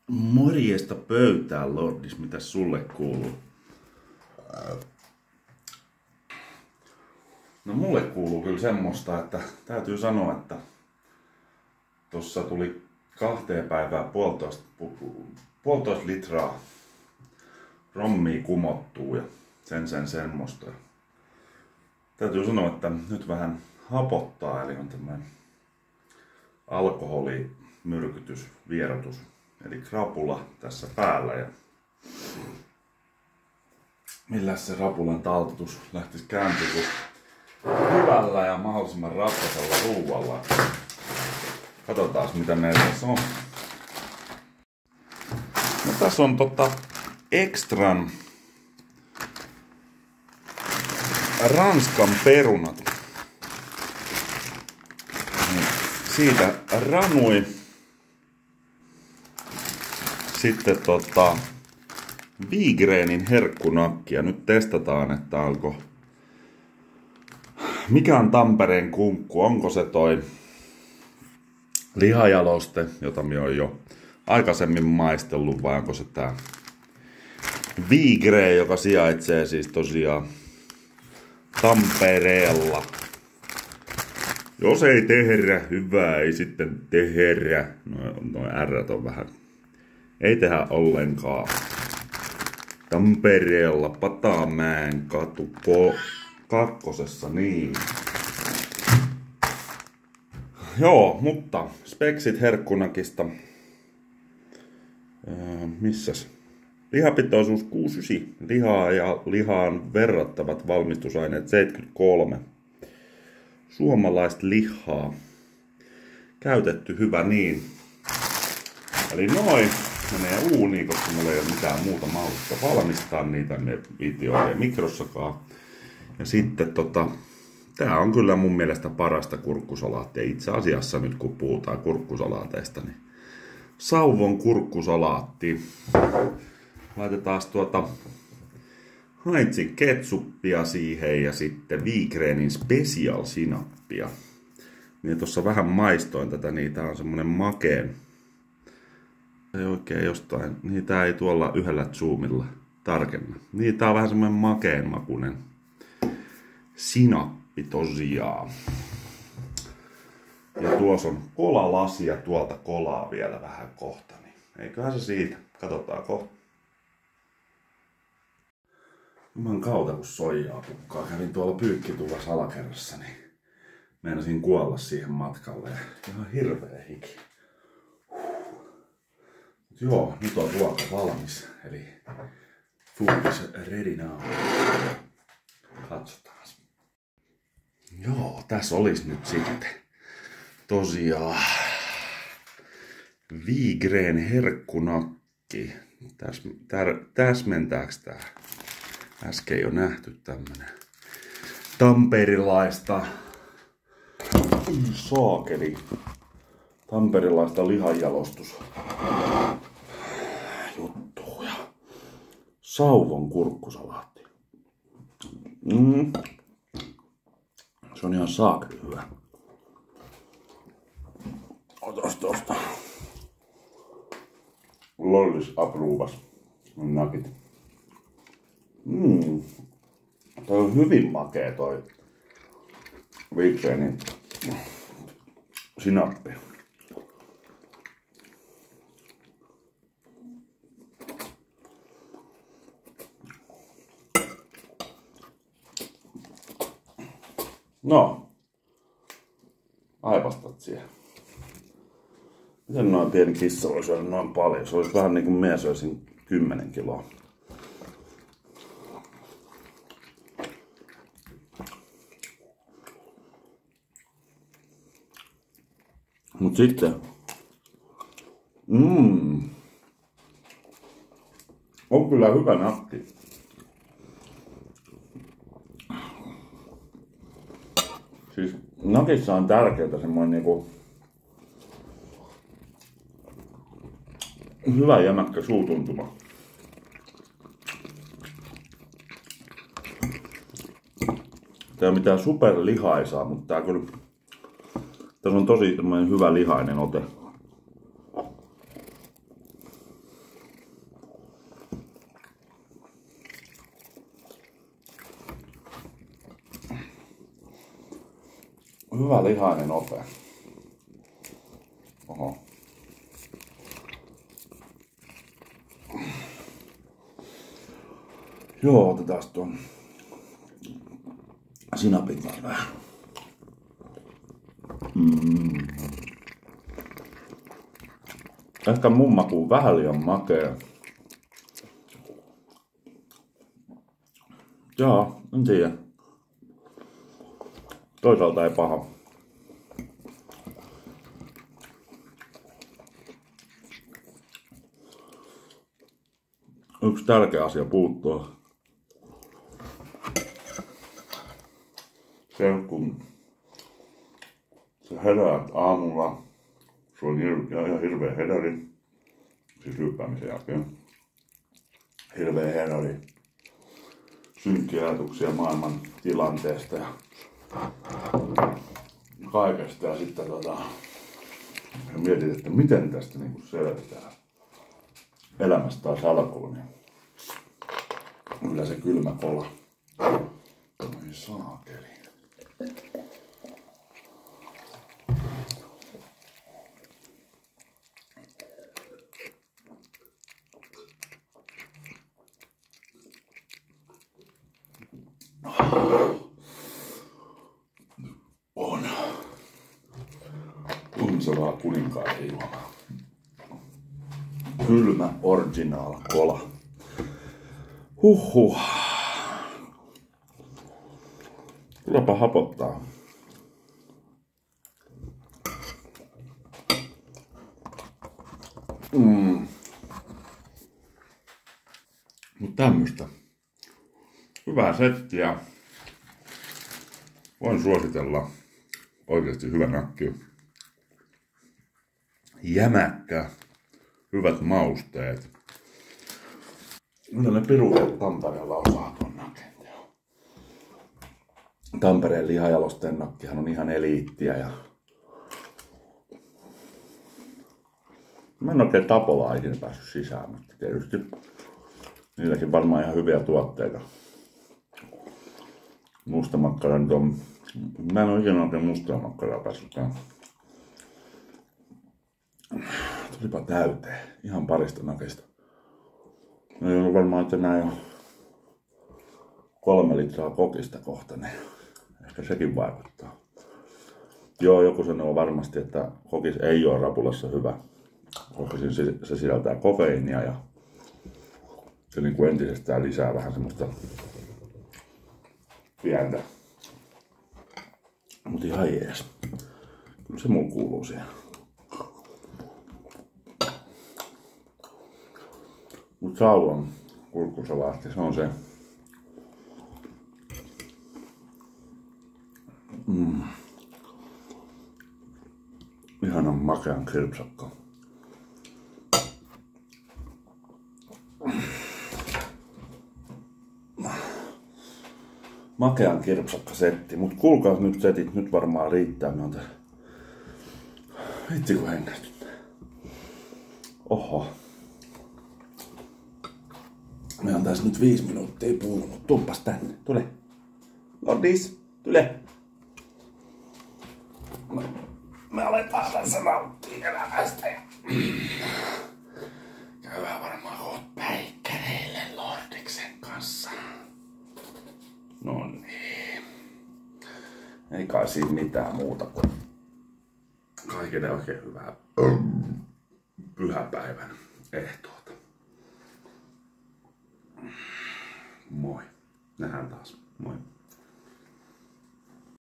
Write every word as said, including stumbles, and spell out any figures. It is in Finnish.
Morjesta pöytään, Lordis. Mitäs sulle kuuluu? No mulle kuuluu kyllä semmoista, että täytyy sanoa, että tossa tuli kahteen päivään puolitoista, puolitoista litraa rommia kumottuu ja sen sen semmoista. Täytyy sanoa, että nyt vähän hapottaa, eli on tämmönen alkoholimyrkytys, vierotus, eli krapula tässä päällä. Ja milläs se rapulan taltutus lähtisi käyntiin kuin hyvällä ja mahdollisimman raskasella ruualla. Katsotaan mitä meillä tässä on. No, tässä on tota Extran Ranskan perunat. Siitä ranui. Sitten tota Vigreenin herkkunakki. Ja nyt testataan, että onko mikä on Tampereen kunkku. Onko se toi lihajaloste, jota minä olen jo aikaisemmin maistellut, vai onko se tää Vigreen, joka sijaitsee siis tosiaan Tampereella. Jos ei tehdä hyvää, ei sitten tehdä. No, no R on vähän. Ei tehdä ollenkaan. Tampereella Patamäen katu ko- kakkosessa, niin. Joo, mutta speksit herkkunakista. Öö, missäs? Lihapitoisuus kuusikymmentäyhdeksän. Lihaa ja lihaan verrattavat valmistusaineet seitsemänkymmentäkolme. Suomalaista lihaa. Käytetty hyvä niin. Eli noin menee uuniin, koska mulla ei ole mitään muuta mahdollista valmistaa niitä videoja mikrossakaan. Ja sitten tota, tää on kyllä mun mielestä parasta kurkkusalaattia. Itse asiassa nyt kun puhutaan kurkkusalaateista, niin Sauvon kurkkusalaatti. Laitetaan tuota Heinzin ketsuppia siihen ja sitten Vigreenin special sinappia. Niin tuossa vähän maistoin tätä, niin tää on semmonen makeen. Ei oikein jostain, niitä ei tuolla yhdellä zoomilla tarkenna. Niin tää on vähän semmonen makeen makunen sinappi tosiaan. Ja tuossa on kolalasi ja tuolta kolaa vielä vähän kohta. Niin eiköhän se siitä. Katsotaan kohta. Juman kautta kun soijaa pukkaa. Kävin tuolla pyykkituvassa alakerrassa, niin meinasin kuolla siihen matkalle. Ja ihan hirveä hiki. Joo, nyt on ruoka valmis. Eli food is ready now. Katsotaan. Joo, tässä olisi nyt sitten tosiaan Vigreen herkkunakki. Täs, tär, täsmentääks tää? Äsken jo nähty tämmönen tamperilaista saakeli. Tamperilaista lihanjalostus juttuja. Sauvon kurkkusalaatti. Mm. Se on ihan saakeli hyvä. Otas tosta. Lollis approuvas. Nakit. Mm. Toi on hyvin makea toi Vigreenin sinappi. No. Aivastat siihen. Miten noin pieni kissa voi syödä noin paljon? Se olisi vähän niin kuin minä söisin kymmenen kiloa. Mut sitten, mm, on kyllä hyvä nakki. Siis nakissa on tärkeää semmoinen niinku hyvä jämäkkä suutuntuma. Tää ei ole mitään superlihaisaa, mutta tää kyllä, tässä on tosi hyvä lihainen ote. Hyvä lihainen ope. Oho. Joo, otetaan tuon sinapin kanssa vähän. Mm. Ehkä mun makuun vähän liian makea. Joo, en tiedä. Toisaalta ei paha. Yksi tärkeä asia puuttuu. Se kun sä heräät aamulla, se on hir- ihan hirveä hedari, siis hyppäämisen jälkeen. Hirveä hedari. Synkkiä ajatuksia maailman tilanteesta ja kaikesta. Ja sitten tota, mietit, että miten tästä niinku selvitään. Elämästä taas alkuun, niin kyllä se kylmä kola. Oi saakeli. On. Kumsavaa kuninkaan juoma. Kylmä original kola. Huhhuh. Tulepa hapottaa. Mm. Mut tämmöstä. Hyvää settiä. Voin suositella. Oikeasti hyvä nakki. Jämäkkä. Hyvät mausteet. Kyllä ne piruet Tampereella osaa tuon naken. Tampereen lihajalosteen nakkihan on ihan eliittiä ja mä en oikein Tapolaa ikinä päässyt sisään, mutta tietysti niilläkin varmaan ihan hyviä tuotteita. Mustamakkara nyt on, mä en oo ikinä oikein mustamakkaraa päässytkään. Tulipa täyteen, ihan parista nakista. No ei ollut varmaan, että näin on kolme litraa kokista kohta, niin ehkä sekin vaikuttaa. Joo, joku sanoo varmasti, että kokis ei ole rapulassa hyvä. Kokisin se sisältää kofeiinia ja se niin kuin entisestään lisää vähän semmoista pientä. Mut ihan jees. Kyllä se mulla kuuluu siihen. Mut sauvan kurkkusalaatti, se on se. Mm. Ihanan makean kirpsakka. Makean kirpsakka setti, mut kuulkaas nyt setit, nyt varmaan riittää. Me on tässä. Vitsi kun hengästyttää. Oho. Me on tässä nyt viisi minuuttia puhunut. Tumpas tänne, tule. Lordis, tule. Me aletaan tässä nauttia elämästä ja käydään varmaan koot päikkäreille Lordiksen kanssa. No niin. Ei kai siinä mitään muuta kuin kaikille oikein hyvää pyhäpäivän ehtoota. Moi. Nähdään taas. Moi.